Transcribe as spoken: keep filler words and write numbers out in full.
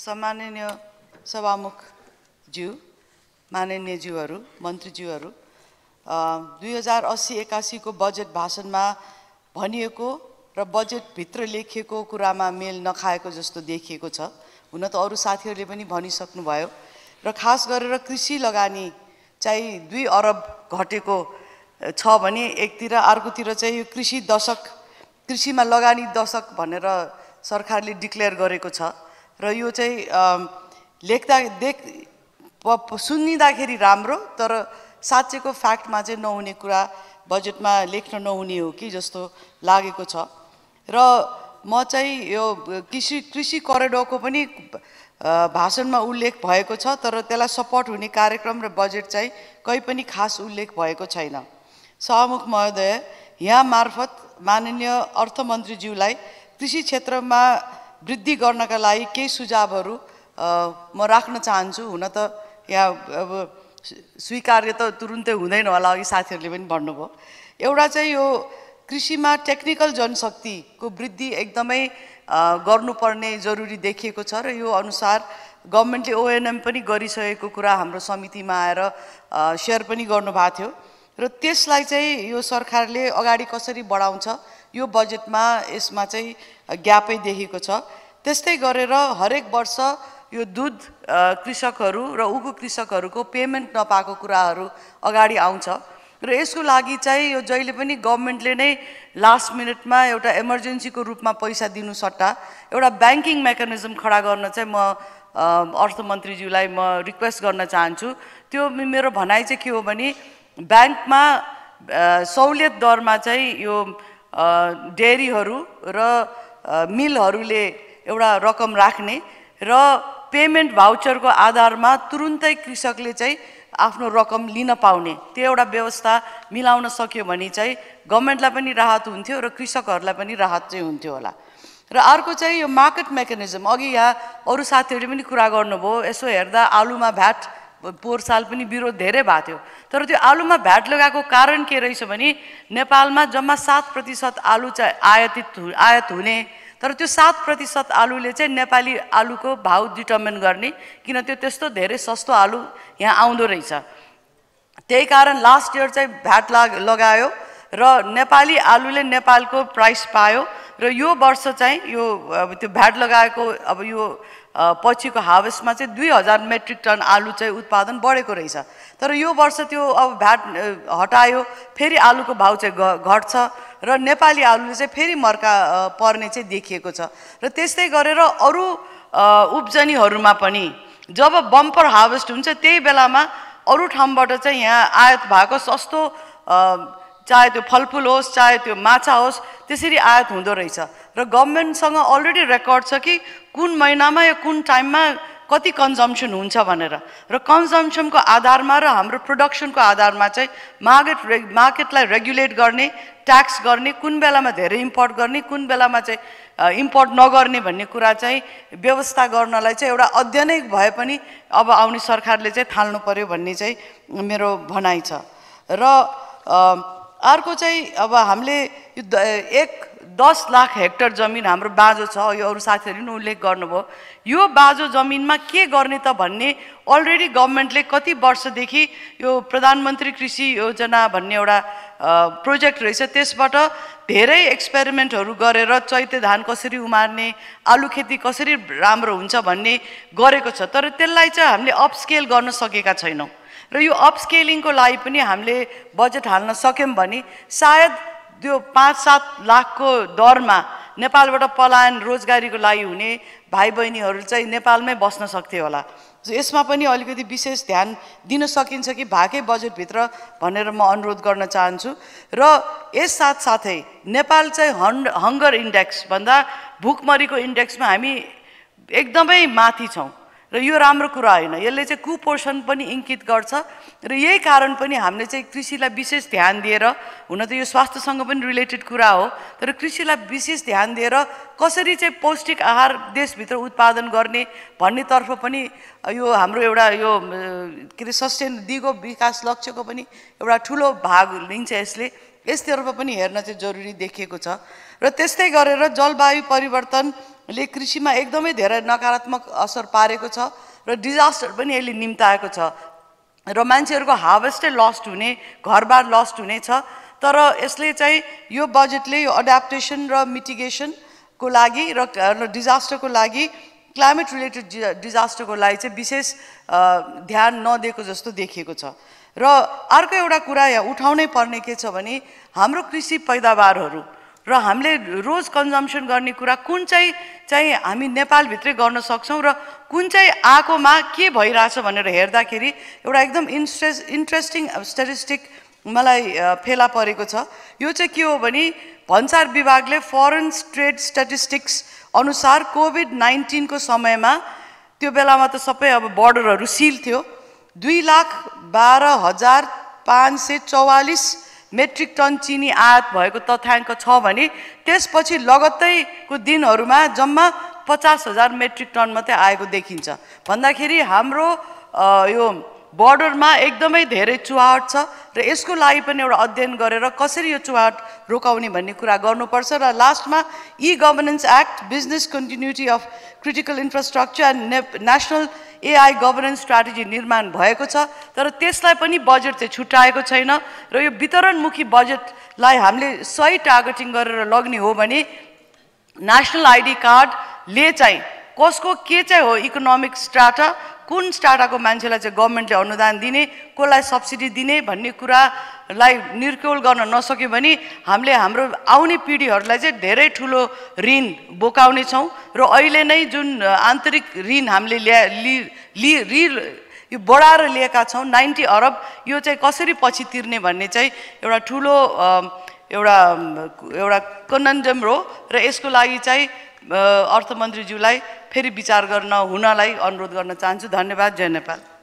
सम्माननीय सभामुख ज्यू, माननीय ज्यूहरू, मन्त्रीज्यूहरू, दुई हजार अस्सी एकासी को बजेट भाषणमा भनिएको र बजेटभित्र लेखिएको कुरामा मेल नखाएको जस्तो देखिएको छ। हुन त अरू साथीहरूले पनि भनिसक्नुभयो र खास गरेर कृषि लगानी चाहिँ दुई अरब घटेको छ भने एकतिर, अर्कोतिर चाहिँ यो कृषि दशक, कृषिमा लगानी दशक भनेर सरकारले डिक्लेयर गरेको छ र यो चाहिँ लेख्दा देख सुनिँदाखेरि राम्रो, तर साँच्चैको फ्याक्टमा चाहिँ नहुने कुरा बजेटमा लेख्न नहुने हो कि जस्तो लागेको छ। र म चाहिँ यो कृषि कृषि करिडोरको पनि भाषणमा उल्लेख भएको छ, तर त्यसलाई सपोर्ट हुने कार्यक्रम र बजेट चाहिँ कहीँ पनि खास उल्लेख भएको छैन। सभामुख महोदय, यहाँ मार्फत माननीय अर्थमन्त्रीज्यूलाई कृषि क्षेत्रमा वृद्धि गर्नका लागि केही सुझावहरू म राख्न चाहन्छु। हुन त यहाँ अब स्वीकार्य त तुरुन्तै हुँदैन होला, अघि साथीहरूले पनि भन्नुभयो। एउटा चाहिँ यो कृषिमा टेक्निकल जनशक्तिको वृद्धि एकदमै गर्नुपर्ने जरुरी देखिएको छ र यो अनुसार गभर्मेन्टले ओएनएम पनि गरिसकेको कुरा हाम्रो समितिमा आएर सेयर पनि गर्नुभएको थियो र त्यसलाई चाहिँ यो सरकारले अगाडि कसरी बढाउँछ यो बजेटमा यसमा चाहिँ ग्यापै देखेको छ। त्यस्तै गरेर हरेक वर्ष यो दुध कृषकहरू र उखु कृषकहरूको पेमेन्ट नपाएको कुराहरू अगाडि आउँछ र यसको लागि चाहिँ यो जहिले पनि गभर्मेन्टले नै लास्ट मिनटमा एउटा इमर्जेन्सीको रूपमा पैसा दिनु सट्टा एउटा ब्याङ्किङ मेकानिजम खडा गर्न चाहिँ म अर्थमन्त्रीज्यूलाई म रिक्वेस्ट गर्न चाहन्छु। त्यो मेरो भनाइ चाहिँ के हो भने ब्याङ्कमा सहुलियत दरमा चाहिँ यो डेयरीहरू र मिलहरूले एउटा रकम राख्ने र पेमेन्ट भाउचरको आधारमा तुरुन्तै कृषकले चाहिँ आफ्नो रकम लिन पाउने त्यो एउटा व्यवस्था मिलाउन सक्यो भने चाहिँ गभर्मेन्टलाई पनि राहत हुन्थ्यो र कृषकहरूलाई पनि राहत चाहिँ हुन्थ्यो होला। र अर्को चाहिँ यो मार्केट मेकानिजम, अघि यहाँ अरू साथीहरूले पनि कुरा गर्नुभयो, यसो हेर्दा आलुमा भ्याट पोहोर साल पनि विरोध धेरै भएको थियो, तर त्यो आलुमा भ्याट लगाएको कारण के रहेछ भने नेपालमा जम्मा सात प्रतिशत आलु चाहिँ आयातित आयात हुने, तर त्यो सात प्रतिशत आलुले चाहिँ नेपाली आलुको भाउ डिटर्मिन गर्ने, किन त्यो त्यस्तो धेरै सस्तो आलु यहाँ आउँदो रहेछ। त्यही कारण लास्ट इयर चाहिँ भ्याट लगायो र नेपाली आलुले नेपालको प्राइस पायो र यो वर्ष चाहिँ यो अब त्यो भ्याट लगाएको अब यो पछिको हार्वेस्टमा चाहिँ दुई हजार मेट्रिक टन आलु चाहिँ उत्पादन बढेको रहेछ, तर यो वर्ष त्यो अब भ्याट हटायो, फेरि आलुको भाउ चाहिँ घट्छ र नेपाली आलुले चाहिँ फेरि मर्का पर्ने चाहिँ देखिएको छ। र त्यस्तै गरेर अरू उब्जनीहरूमा पनि जब बम्पर हार्वेस्ट हुन्छ त्यही बेलामा अरू ठाउँबाट चाहिँ यहाँ आयात भएको सस्तो चाहे त्यो फलफुल होस् चाहे त्यो माछा होस् त्यसरी आयात हुँदो रहेछ र गभर्मेन्टसँग अलरेडी रेकर्ड छ कि कुन महिनामा या कुन टाइममा कति कन्जम्सन हुन्छ भनेर, र कन्जम्सनको आधारमा र हाम्रो प्रोडक्सनको आधारमा चाहिँ मार्केट रे मार्केटलाई रेगुलेट गर्ने, ट्याक्स गर्ने, कुन बेलामा धेरै इम्पोर्ट गर्ने, कुन बेलामा चाहिँ इम्पोर्ट नगर्ने भन्ने कुरा चाहिँ व्यवस्था गर्नलाई चाहिँ एउटा अध्ययनै भए पनि अब आउने सरकारले चाहिँ थाल्नु पर्यो भन्ने चाहिँ मेरो भनाइ छ। र अर्को चाहिँ अब हामीले एक दस लाख हेक्टर जमिन हाम्रो बाँझो छ, यो अरू साथीहरूले पनि उल्लेख गर्नुभयो। यो बाँझो जमिनमा के गर्ने त भन्ने अलरेडी गभर्मेन्टले कति वर्षदेखि यो प्रधानमन्त्री कृषि योजना भन्ने एउटा प्रोजेक्ट रहेछ, त्यसबाट धेरै एक्सपेरिमेन्टहरू गरेर चैते धान कसरी उमार्ने, आलु खेती कसरी राम्रो हुन्छ भन्ने गरेको छ, तर त्यसलाई चाहिँ हामीले अपस्केल गर्न सकेका छैनौँ र यो अपस्केलिङको लागि पनि हामीले बजेट हाल्न सक्यौँ भने सायद त्यो पाँच सात लाखको दरमा नेपालबाट पलायन रोजगारीको लागि हुने भाइ बहिनीहरू चाहिँ नेपालमै बस्न सक्थे होला। यसमा पनि अलिकति विशेष ध्यान दिन सकिन्छ कि भाकै बजेटभित्र भनेर म अनुरोध गर्न चाहन्छु। र यस साथसाथै नेपाल चाहिँ हन्ड हङ्गर इन्डेक्स भन्दा भुकमरीको इन्डेक्समा हामी एकदमै माथि छौँ र यो राम्रो कुरा होइन, यसले चाहिँ कुपोषण पनि इङ्कित गर्छ र यही कारण पनि हामीले चाहिँ कृषिलाई विशेष ध्यान दिएर, हुन त यो स्वास्थ्यसँग पनि रिलेटेड कुरा हो, तर कृषिलाई विशेष ध्यान दिएर कसरी चाहिँ पौष्टिक आहार देशभित्र उत्पादन गर्ने भन्नेतर्फ पनि यो हाम्रो एउटा यो के अरे सस्टेन दिगो विकास लक्ष्यको पनि एउटा ठुलो भाग लिन्छ यसले, यसतर्फ पनि हेर्न चाहिँ जरुरी देखिएको छ। र त्यस्तै गरेर जलवायु परिवर्तन ले कृषिमा एकदमै धेरै नकारात्मक असर पारेको छ र डिजास्टर पनि यसले निम्ताएको छ र मान्छेहरूको हार्भेस्टै लस्ट हुने, घरबार लस्ट हुने छ। तर यसले चाहिँ यो बजेटले यो एडाप्टेसन र मिटिगेसनको लागि र डिजास्टरको लागि, क्लाइमेट रिलेटेड डिजास्टरको लागि चाहिँ विशेष ध्यान नदिएको जस्तो देखिएको छ। र अर्को एउटा कुरा यहाँ उठाउनै पर्ने के छ भने हाम्रो कृषि पैदावारहरू र हामीले रोज कन्जम्सन गर्ने कुरा कुन चाहिँ चाहिँ हामी नेपालभित्रै गर्न सक्छौँ र कुन चाहिँ आएकोमा के भइरहेछ भनेर हेर्दाखेरि एउटा एकदम इन्ट्रेस्ट इन्ट्रेस्टिङ स्ट्याटिस्टिक मलाई फेला परेको छ। यो चाहिँ के हो भने भन्सार विभागले फरेन ट्रेड स्ट्याटिस्टिक्स अनुसार कोभिड नाइन्टिनको समयमा, त्यो बेलामा त सबै अब बोर्डरहरू सिल थियो, दुई लाख बाह्र हजार पाँच सय चौवालिस मेट्रिक टन चिनी आयात भएको तथ्याङ्क छ भने त्यसपछि लगत्तैको दिनहरूमा जम्मा पचास हजार मेट्रिक टन मात्रै आएको देखिन्छ। भन्दाखेरि हाम्रो यो बोर्डरमा एकदमै धेरै चुहाट छ र यसको लागि पनि एउटा अध्ययन गरेर कसरी यो चुहाट रोकाउने भन्ने कुरा गर्नुपर्छ। र लास्टमा e governance act, business continuity of critical infrastructure and national AI governance strategy निर्माण भएको छ, तर त्यसलाई पनि बजेट चाहिँ छुट्याएको छैन। र यो वितरणमुखी बजेटलाई हामीले सही टार्गेटिङ गरेर लग्ने हो भने नेसनल आइडी कार्डले चाहिँ कसको के चाहिँ हो इकोनोमिक स्ट्राटा, कुन स्टाटाको मान्छेलाई चाहिँ गभर्मेन्टले अनुदान दिने, कसलाई सब्सिडी दिने भन्ने कुरालाई निर्क्युल गर्न नसक्यो भने हामीले हाम्रो आउने पिँढीहरूलाई चाहिँ धेरै ठुलो ऋण बोकाउने छौँ। र अहिले नै जुन आन्तरिक ऋण हामीले ल्या लि रि यो बढाएर लिएका छौँ नाइन्टी अरब, यो चाहिँ कसरी पछि तिर्ने भन्ने चाहिँ एउटा ठुलो एउटा एउटा कन्डम हो। र यसको लागि चाहिँ अर्थमन्त्रीज्यूलाई फेरि विचार गर्न हुनलाई अनुरोध गर्न चाहन्छु। धन्यवाद। जय नेपाल।